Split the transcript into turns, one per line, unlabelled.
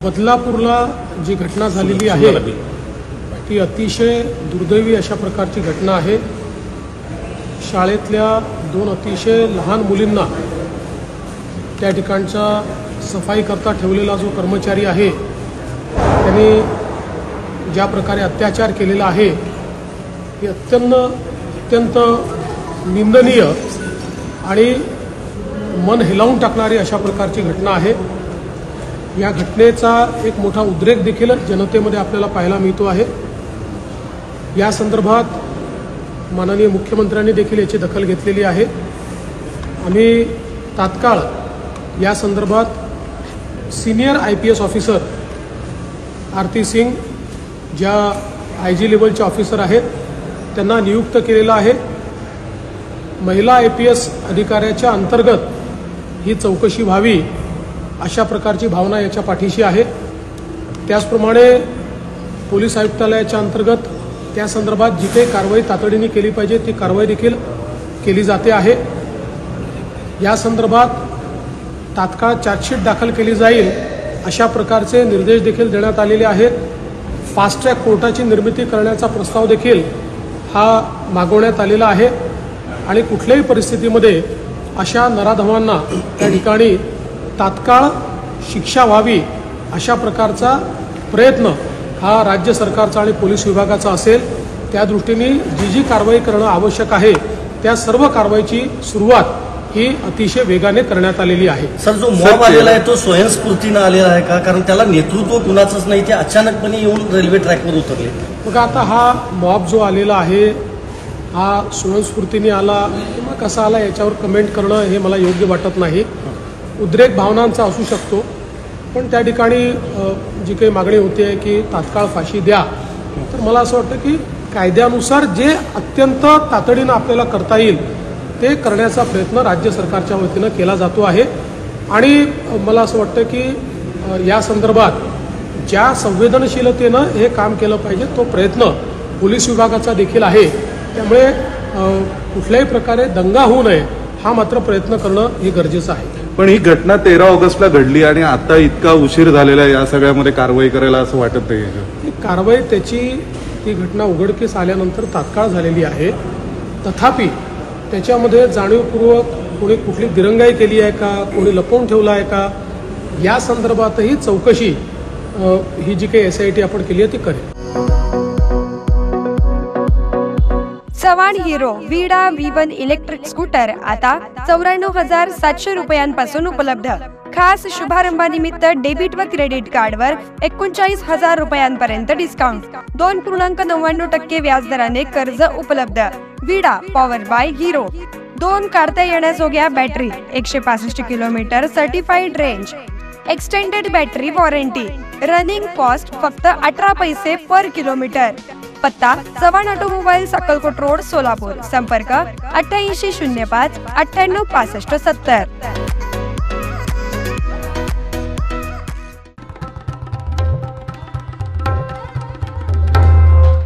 बदलापूरला जी घटना झालेली आहे ती अतिशय दुर्दैवी अशा प्रकारची घटना आहे। शाळेतल्या 2 अतिशय लहान मुलींना त्या ठिकाणचा सफाई करता ठेवलेला जो कर्मचारी आहे त्यांनी ज्या प्रकारे अत्याचार केलेला आहे हे अत्यंत निंदनीय आणि मन हिलावून टाकणारी अशा प्रकारची घटना आहे। या घटनेचा एक मोठा उद्रेक देखील जनतेमध्ये आपल्याला पाहायला मिळतो आहे। या संदर्भात माननीय मुख्यमंत्र्यांनी देखील याची दखल घेतलेली आहे। आम्ही तात्काळ या संदर्भात senior IPS officer Aarti Singh ज्या IG लेवलचे ऑफिसर आहेत त्यांना नियुक्त केलेला आहे। महिला IPS अधिकाऱ्याच्या अंतर्गत ही चौकशी व्हावी अशा प्रकारची भावना याच्या पाठीशी आहे। त्याचप्रमाणे पोलीस आयुक्तालयाच्या अंतर्गत त्या संदर्भात जी काही कारवाई तातडीने केली पाहिजे ती कारवाई देखील केली जाते आहे। या संदर्भात तात्काळ चार्जशीट दाखल केली जाईल अशा प्रकारचे निर्देश देखील देण्यात आलेले आहेत। फास्ट ट्रॅक कोर्टाची निर्मिती करण्याचा प्रस्ताव देखील हा मागवण्यात आलेला आहे आणि कुठल्याही परिस्थितीमध्ये अशा नराधमांना त्या ठिकाणी तात्काळ शिक्षा व्हावी अशा प्रकारचा प्रयत्न हा राज्य सरकारचा आणि पोलीस विभागाचा असेल। त्या दृष्टीने जी कारवाई करणं आवश्यक आहे त्या सर्व कारवाईची सुरुवात ही अतिशय वेगाने करण्यात आलेली आहे।
सर, जो मॉब आलेला आहे तो स्वयंस्फूर्तीने आलेला आहे का? कारण त्याला नेतृत्व कुणाचंच नाही, ते अचानकपणे येऊन रेल्वे ट्रॅकवर उतरले।
मग आता हा मॉब जो आलेला आहे हा स्वयंस्फूर्तीने आला किंवा कसा आला याच्यावर कमेंट करणं हे मला योग्य वाटत नाही। उद्रेक भावनांचा असू शकतो, पण त्या ठिकाणी जी काही मागणी होते की तात्काळ फाशी द्या, तर मला असं वाटतं की कायद्यानुसार जे अत्यंत तातडीनं आपल्याला करता येईल ते करण्याचा प्रयत्न राज्य सरकारच्या वतीनं केला जातो आहे। आणि मला असं वाटतं की या संदर्भात ज्या संवेदनशीलतेनं हे काम केलं पाहिजे तो प्रयत्न पोलीस विभागाचा देखील आहे। त्यामुळे कुठल्याही प्रकारे दंगा होऊ नये हा मात्र प्रयत्न करणं हे गरजेचं आहे।
पण ही घटना 13 ऑगस्टला घडली आणि आता इतका उशीर झालेला आहे, या सगळ्यामध्ये कारवाई करायला असं वाटत नाही?
ही कारवाई ती घटना उघडकीस आल्यानंतर तात्काळ झालेली आहे। तथापि त्याच्यामध्ये जाणीवपूर्वक कोणी कुठली दिरंगाई केली आहे का, कोणी लपवून ठेवलं आहे का, या संदर्भातही चौकशी ही जी काही SIT आपण केली आहे ती करेल।
चव्हाण हिरो विडा V1 इलेक्ट्रिक स्कूटर आता 94,700 रुपयांपासून उपलब्ध। खास शुभारंभानिमित्त डेबिट व क्रेडिट कार्डवर 39,000 रुपयांपर्यंत डिस्काउंट, 2.99% व्याजदराने कर्ज उपलब्ध। विडा पॉवर बाय हिरो, 2 काढता येण्याजोग्या battery, 165 kilometre certified range, extended battery warranty, running cost फक्त 18 पैसे पर किलोमीटर। पत्ता चव्हाण ऑटोमोबाईल, अक्कलकोट रोड, सोलापूर। संपर्क 8805 98 65 70।